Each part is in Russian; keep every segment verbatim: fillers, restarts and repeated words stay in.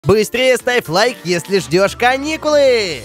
Быстрее ставь лайк, если ждешь каникулы!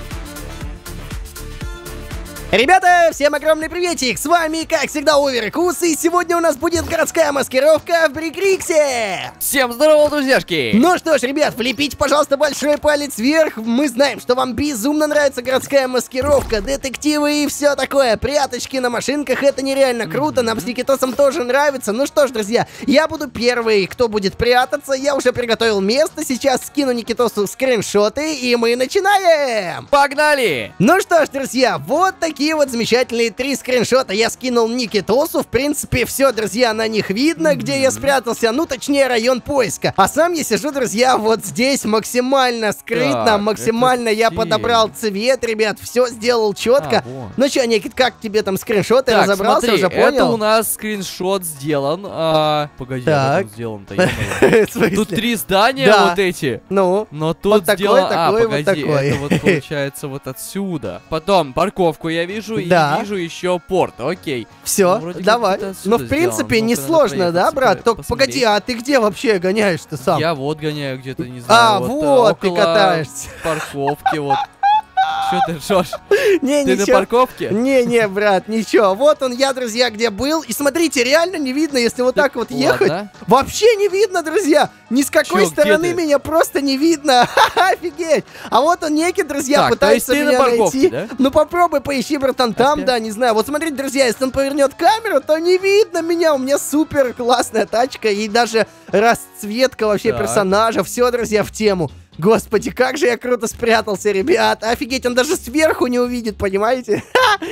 Ребята, всем огромный приветик! С вами, как всегда, Оверкус, и сегодня у нас будет городская маскировка в Брикриксе! Всем здорово, друзьяшки! Ну что ж, ребят, влепите, пожалуйста, большой палец вверх. Мы знаем, что вам безумно нравится городская маскировка, детективы и все такое. Пряточки на машинках, это нереально круто, нам с Никитосом тоже нравится. Ну что ж, друзья, я буду первый, кто будет прятаться. Я уже приготовил место, сейчас скину Никитосу скриншоты, и мы начинаем! Погнали! Ну что ж, друзья, вот такие Такие вот замечательные три скриншота я скинул Никитосу. В принципе, все, друзья, на них видно, где я спрятался. Ну, точнее, район поиска. А сам я сижу, друзья, вот здесь максимально скрытно, так, максимально я те... подобрал цвет, ребят. Все сделал четко. А, ну что, Никит, как тебе там скриншоты? Так, разобрался, смотри, уже понял? Это у нас скриншот сделан. А... Погоди, так. а сделан-то, тут три здания да. вот эти. Ну, но тут вот сделано... такой, а, такой, погоди, вот такой. это вот получается вот отсюда. Потом парковку я вижу, да. и вижу еще порт, окей. Все, ну, давай. Ну, в принципе, сделан. несложно, ну, да, брат? Только погоди, а ты где вообще гоняешь-то сам? Я вот гоняю где-то, не знаю. А, вот, вот ты около катаешься. Парковки, вот. Что ты ржешь? Не, ты ничего. на парковке? Не-не, брат, ничего. Вот он я, друзья, где был. И смотрите, реально не видно, если вот так, так вот ладно. ехать. Вообще не видно, друзья. Ни с какой Чё, стороны меня просто не видно. Офигеть. А вот он некий, друзья, так, пытается меня на найти. Да? Ну попробуй поищи, братан, там, okay. да, не знаю. Вот смотрите, друзья, если он повернет камеру, то не видно меня. У меня супер классная тачка и даже расцветка вообще так. персонажа. Все, друзья, в тему. Господи, как же я круто спрятался, ребят. Офигеть, он даже сверху не увидит, понимаете?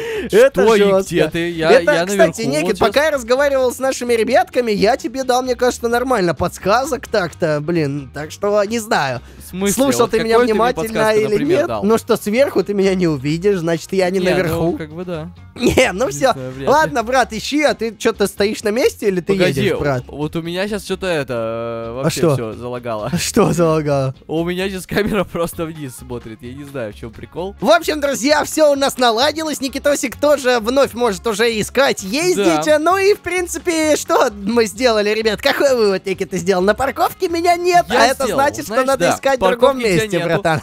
Это жестко. Где ты? Я, Это, я кстати, наверху, Никит, вот пока я разговаривал с нашими ребятками, я тебе дал, мне кажется, нормально подсказок так-то, блин. Так что, не знаю, в смысле? слушал вот ты меня внимательно ты мне или например, нет. дал? Ну что, сверху ты меня не увидишь, значит, я не, не наверху. Ну, как бы да. Не, ну все. Ладно, брат, ищи, а ты что-то стоишь на месте или ты Погоди, едешь, брат? Вот у меня сейчас что-то это вообще а все залагало. Что залагало? У меня сейчас камера просто вниз смотрит. Я не знаю, в чем прикол. В общем, друзья, все у нас наладилось. Никитосик тоже вновь может уже искать, ездить. Да. Ну и, в принципе, что мы сделали, ребят? Какой вывод, Никита, сделал? На парковке меня нет, Я а это сделал. значит, Знаешь, что надо да, искать в другом месте, братан.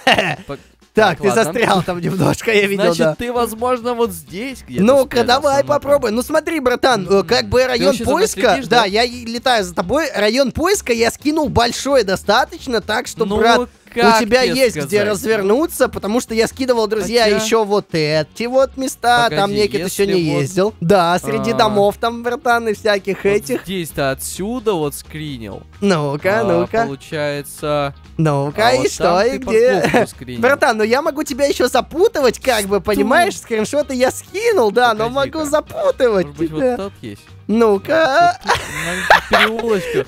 Так, Так, ты ладно. застрял там немножко, я видел, Значит, да. ты, возможно, вот здесь где-то. Ну-ка, давай попробуй. Ну смотри, братан, как бы район поиска... следишь, да, да? я летаю за тобой. Район поиска я скинул большой достаточно, так что, ну, брат... Как у тебя есть сказать? где развернуться, потому что я скидывал, друзья, Хотя... еще вот эти вот места. Погоди, там некий еще не вот... ездил. Да, среди а... домов там, братан, и всяких вот этих. Здесь-то отсюда вот скринил. Ну-ка, а, ну-ка. Получается... Ну-ка, а и вот что, и где? Братан, ну я могу тебя еще запутывать, как бы, понимаешь? Скриншоты я скинул, да, но могу запутывать Может быть, тебя. вот тут есть? Ну-ка. Переулочка.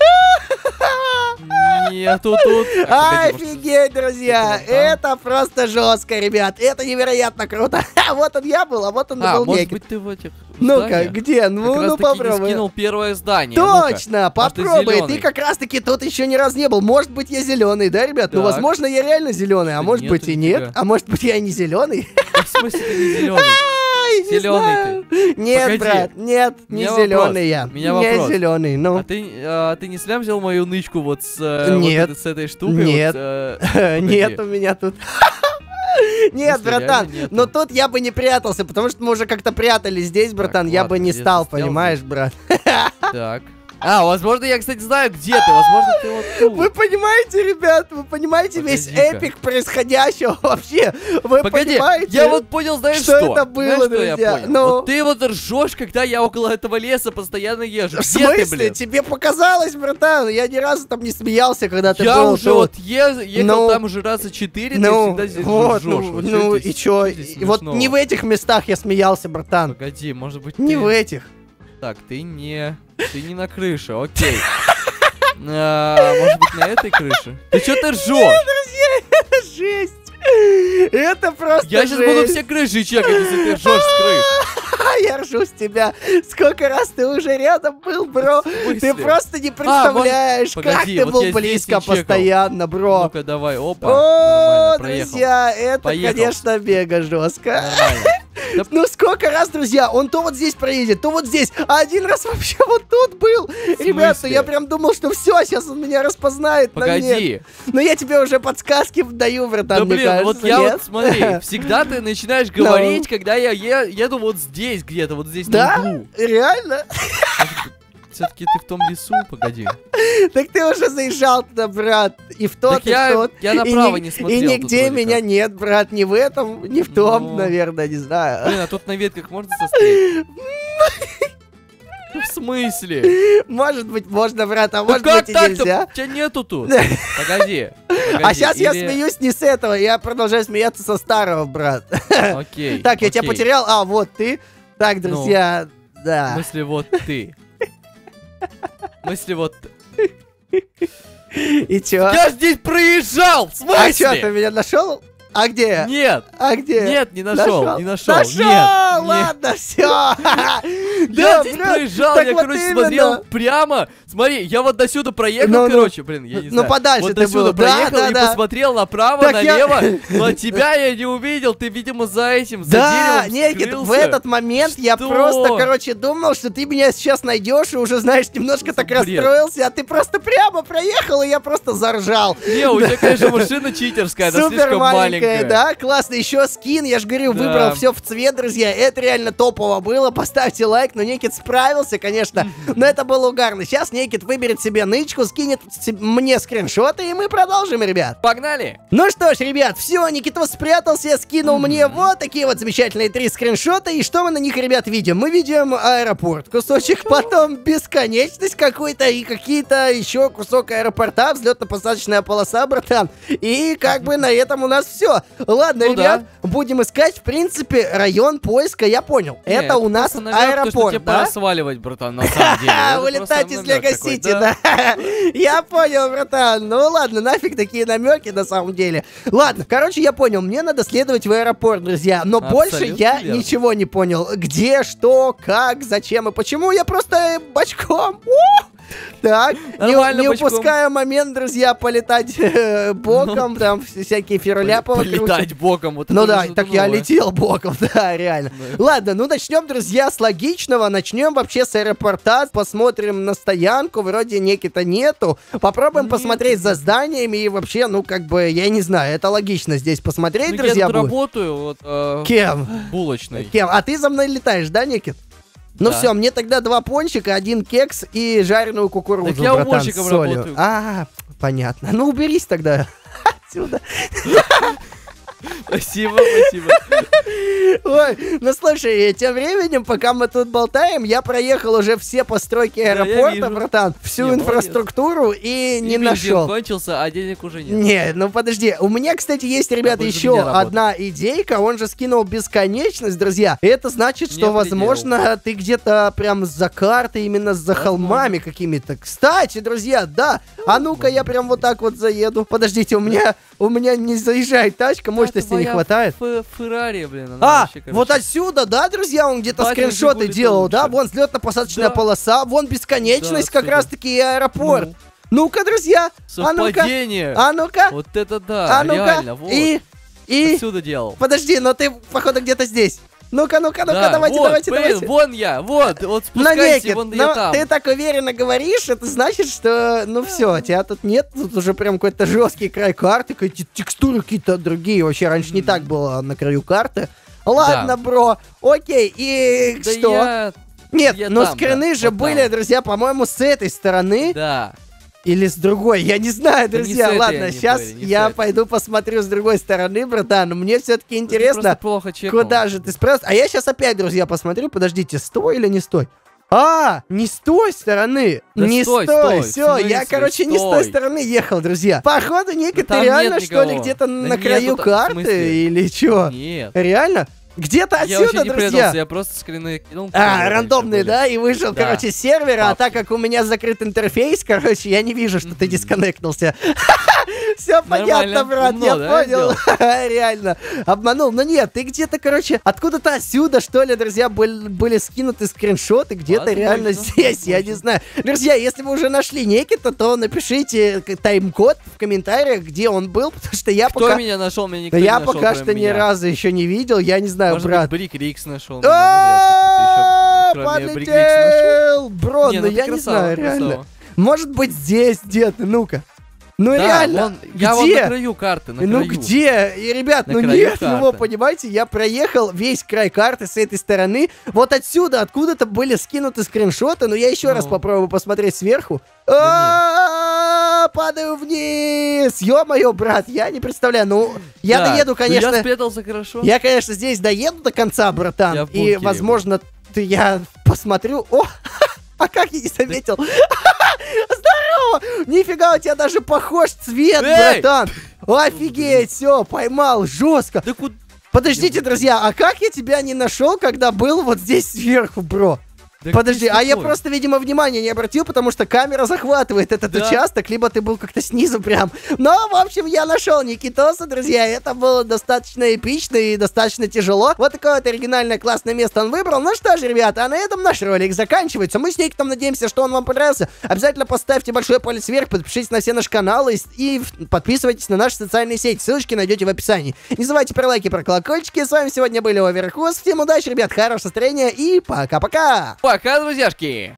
Нету тут. Офигеть, друзья. Это просто жестко, ребят. Это невероятно круто. Вот он я был, а вот он был может некий. быть, ты в этих Ну-ка, где? Ну, ну попробуй. скинул первое здание. Точно, попробуй. Ты как раз-таки тут еще ни разу не был. Может быть, я зеленый, да, ребят? Ну, возможно, я реально зеленый, а может быть и нет. А может быть, я и не зеленый. В смысле ты не зеленый? Зеленый ты. Нет, Погоди. брат, нет, не Меня зеленый вопрос. я. Меня не вопрос. зеленый, ну. А ты, а, ты не слям взял мою нычку вот с, нет. вот, с этой штукой? Нет. Вот, э, нет, у меня тут... Нет, братан, но тут я бы не прятался, потому что мы уже как-то прятались здесь, братан, так, я ладно, бы не стал, стоял, понимаешь, брат? Так. А, возможно, я, кстати, знаю, где ты. Возможно, ты вот тут. Вы понимаете, ребят, вы понимаете весь эпик происходящего вообще? Вы Погоди, понимаете? я вот понял, знаешь что? что? это было, знаешь, друзья? Что я понял? Ну... Вот ты вот ржешь, когда я около этого леса постоянно езжу. В Где смысле? ты, блин? Тебе показалось, братан? Я ни разу там не смеялся, когда ты я был уже тут. вот е ехал ну, там уже раза четыре, ну, ты всегда здесь вот, ржешь. ну, Вот ну здесь, и чё? здесь И вот не в этих местах я смеялся, братан. Погоди, может быть, Не ты... в этих. Так, ты не... Ты не на крыше, окей. А, может быть, на этой крыше? Ты чё ты ржешь? Друзья, это жесть. Это просто Я сейчас буду все крыши чекать, если ты ржешь с крыш. Я ржу с тебя. Сколько раз ты уже рядом был, бро? Ты просто не представляешь, а, как погоди, ты вот был я близко здесь не постоянно, бро. Ну-ка, давай, опа. О, Нормально, друзья, это, Поехал. конечно, мега жестко. Нормально. Да- Ну сколько раз, друзья, он то вот здесь проедет, то вот здесь, а один раз вообще вот тут был. Ребята, смысле? я прям думал, что все, сейчас он меня распознает, но нет. Погоди. Но я тебе уже подсказки даю, братан, Да мне блин, кажется, вот я нет? вот смотри, всегда ты начинаешь говорить, когда я е- еду вот здесь где-то, вот здесь на Да? углу. Реально? Все-таки ты в том лесу, погоди. Так ты уже заезжал туда, брат, и в тот, Так и я- в тот. я И направо ни- не смотрел И тут нигде вроде меня как. нет, брат, ни в этом, ни в том, Ну. наверное, не знаю. Блин, а тут на ветках можно застрять? Ну, в смысле? Может быть, можно, брат, а Да может как быть и так-то? нельзя. Тебя нету тут. Погоди. А погоди, сейчас я или- смеюсь не с этого, я продолжаю смеяться со старого, брат. Окей. Так, я тебя окей. потерял. А, вот ты. Так, друзья, В да. смысле, вот ты. В смысле, вот... И чё? Я здесь проезжал! В А чё, ты смысле? меня нашел? А где? Нет! А где? Нет, не нашел, не нашел. Нашел! Нет, нет. Ладно, все. Я здесь проезжал, я, короче, смотрел прямо. Смотри, я вот до сюда проехал, Ну, ну. короче, блин, я не Ну, знаю. подальше вот ты до сюда был. Да, проехал да, и да. посмотрел направо, Так я- налево, но тебя я не увидел, ты, видимо, за этим, за Да, деревом Никит, скрылся. в этот момент я Что? просто, короче, думал, что ты меня сейчас найдешь и уже, знаешь, немножко так Бред. расстроился, а ты просто прямо проехал, и я просто заржал. Не, у тебя, конечно, машина читерская, она Супер слишком маленькая, маленькая. да, классно. Еще скин, я же говорю, Да. выбрал все в цвет, друзья. Это реально топово было. Поставьте лайк, но Никит справился, конечно. Но это было угарно. Сейчас Никит выберет себе нычку, скинет се- мне скриншоты, и мы продолжим, ребят. Погнали! Ну что ж, ребят, все, Никитос спрятался, скинул мне вот такие вот замечательные три скриншота. И что мы на них, ребят, видим? Мы видим аэропорт, кусочек, потом бесконечность какой-то и какие-то еще кусок аэропорта, взлетно-посадочная полоса, братан. И как бы на этом у нас все. Ладно, Ну ребят, будем искать, в принципе, район поиска, я понял. Не, это у нас просто намёк, то, что аэропорт, тебе да? пора сваливать, братан, на самом деле. Это Улетать просто из намёк Лего такой, Сити, да. Я понял, братан. Ну ладно, нафиг такие намеки на самом деле. Ладно, короче, я понял, мне надо следовать в аэропорт, друзья. Но больше Абсолютно я верно. ничего не понял. Где, что, как, зачем и почему. Я просто э, бочком. У! Так, не, Нормально не бочком. упуская момент, друзья, полетать э, боком, там всякие фироляпы вокруг. Полетать боком, вот Ну это да, уже так что-то я новое. летел боком, да, реально. Да. Ладно, ну начнем, друзья, с логичного. Начнем вообще с аэропорта. Посмотрим на стоянку. Вроде Никита нету. Попробуем Нет. посмотреть за зданиями. И вообще, ну как бы, я не знаю, это логично здесь посмотреть, Ну, друзья, я тут будет. работаю, вот, э, Кем? булочной. Кем? А ты за мной летаешь, да, Никит? Ну Да. все, мне тогда два пончика, один кекс и жареную кукурузу, Так я братан, уборщиком с солью. работаю. А, понятно. Ну уберись тогда отсюда. Спасибо, спасибо. Ой, ну слушай, тем временем, пока мы тут болтаем, я проехал уже все постройки я аэропорта, вижу. братан, всю Не, инфраструктуру и И не бензин нашел. кончился, а денег уже нет. Не, ну подожди, у меня, кстати, есть, ребята, больше еще меня работает. одна идейка, он же скинул бесконечность, друзья. И это значит, что, Не возможно, ты где-то прям за картой, именно за Возможно. холмами какими-то. Кстати, друзья, да, а ну-ка я прям вот так вот заеду. Подождите, у меня, у меня не заезжает тачка, мощности не хватает. Ф- Феррари, блин, она А, вообще, короче. вот отсюда, да, друзья, он где-то Батя скриншоты Жигули делал, лучше. да? Вон взлетно-посадочная Да. полоса, вон бесконечность, Да, как отсюда. раз-таки и аэропорт. Ну, Ну-ка, друзья, а ну-ка, совпадение. а ну-ка, Вот это да, а реально, ну-ка, вот. и, и, Отсюда делал. подожди, но ты, походу, где-то здесь. Ну-ка, ну-ка, ну-ка, Да, давайте, вот, давайте, блин, давайте. вон я, вот, вот Но, спускайся, Никит, вон я но там. ты так уверенно говоришь, это значит, что, ну все, тебя тут нет, тут уже прям какой-то жесткий край карты, какие-то текстуры какие-то другие, вообще раньше не так было на краю карты. Ладно, бро, окей, и Да что? я- Нет, я но там, скрины да, же вот были, там. друзья, по-моему, с этой стороны Да. или с другой. Я не знаю, Да не друзья. с этой Ладно, они сейчас были, не с я этой. пойду посмотрю с другой стороны, братан. Мне все-таки Ты интересно, просто плохо чекнул. куда же ты спрятался. А я сейчас опять, друзья, посмотрю. Подождите, стой или не стой? А, не с той стороны. Да не стой, стой. стой, Все, в я, смысле, короче, не с той стой? стороны ехал, друзья. Походу, Ника, там ты реально, нет что ли, никого. где-то Да на нету краю там, в карты смысле? или что? Нет. Реально? Где-то Я вообще отсюда, не друзья. предался, я просто скрины кинул. А, которые рандомные, раньше были. да? И вышел, Да. короче, с сервера, а Папки. так как у меня закрыт интерфейс, короче, я не вижу, что ты Мгм. дисконнектнулся. Все понятно, Нормально. брат, Умно, я да, понял. Реально. Обманул. Но нет, ты где-то, короче, откуда-то отсюда, что ли, друзья, были, были скинуты скриншоты, где-то Возможно, реально здесь, я не возможно. знаю. Друзья, если вы уже нашли Никита, то напишите к- тайм-код в комментариях, где он был, потому что я Кто пока... меня нашел, меня никто Да не я нашел, пока кроме что ни меня. разу еще не видел, я не знаю, Может брат. быть, Брик Рикс нашел. меня, ну, вряд ли. Кто еще, кроме Брик Рикс нашел? Подлетел! Бро, Не, ну ну ты я не красава, знаю, реально. красава. Может быть здесь где-то, ну-ка. Ну Да, реально, вон, я вон где? на краю карты, на Ну краю. где? И, ребят, На ну краю нет его, карты. понимаете, я проехал весь край карты с этой стороны. Вот отсюда, откуда-то были скинуты скриншоты, но я еще Ну. раз попробую посмотреть сверху. Да А, Падаю вниз! Ё-моё, брат, я не представляю. Ну, я Да, доеду, ну конечно. Я спрятался хорошо. Я, конечно, здесь доеду до конца, братан. Я в И, бункере возможно, ты, я посмотрю. О, а как я не заметил? Здорово! Нифига, у тебя даже похож цвет, Эй! братан. Офигеть, все, поймал, жестко. Да куда? Подождите, друзья, а как я тебя не нашел, когда был вот здесь сверху, бро? Да Подожди, ты а я такой? просто, видимо, внимания не обратил, потому что камера захватывает этот Да. участок, либо ты был как-то снизу прям. Но, в общем, я нашел Никитоса, друзья, это было достаточно эпично и достаточно тяжело. Вот такое вот оригинальное классное место он выбрал. Ну что ж, ребята, а на этом наш ролик заканчивается. Мы с Никитом надеемся, что он вам понравился. Обязательно поставьте большой палец вверх, подпишитесь на все наши каналы и, и подписывайтесь на наши социальные сети. Ссылочки найдете в описании. Не забывайте про лайки, про колокольчики. С вами сегодня были Оверхус. Всем удачи, ребят, хорошего настроения и пока-пока! Пока, друзьяшки!